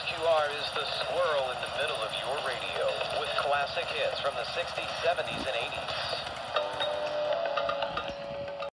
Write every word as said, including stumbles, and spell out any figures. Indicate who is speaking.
Speaker 1: Q R is the squirrel in the middle of your radio with classic hits from the sixties, seventies, and eighties.